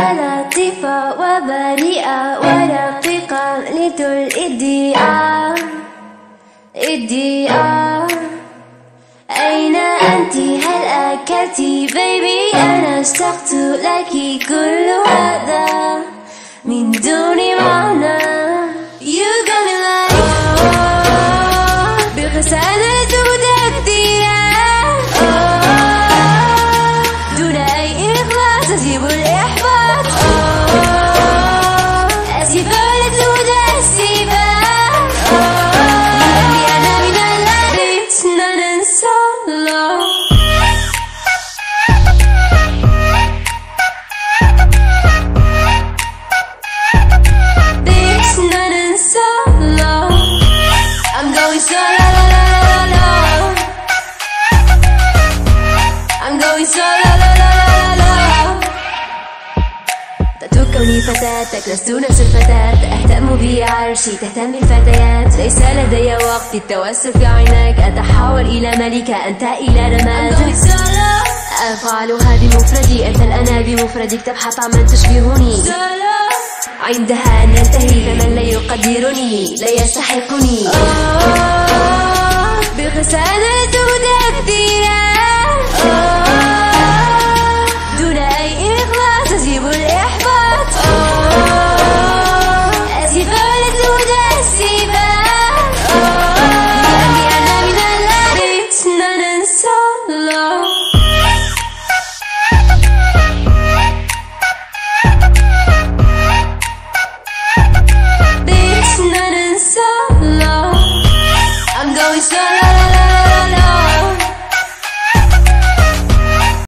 لطيفة وبريئة ورقيقة little إدياء. أين أنت؟ هل أكلت بيبي؟ أنا اشتقت لك، كل هذا من دون معنى. You gonna like بغسالة وتبديلة دون أي إخلاص، أجيب الإحباط أسيبة وتأسيبة لأني أنا من الذي ننسى الله. I'm going so la la la la la. I'm going so la la la la la. تترك كوني فتاتك، لست نفس الفتاة أهتم بعرشي، تهتم بالفتيات. ليس لدي وقت التوسل في عينك، أتحول إلى ملكة، أنت إلى رماد. I'm going so la. أفعلها بمفردي، أنت الأنا بمفردك، تبحث عن من تشبهني. عندها ننتهي، فمن لا يقدرني لا يستحقني. بغسالة وتبديلة دون أي إخلاص، أجيب الإحباط أسيبة وتأسيبة لأني أنا من الذي ننسى الله. I'm going so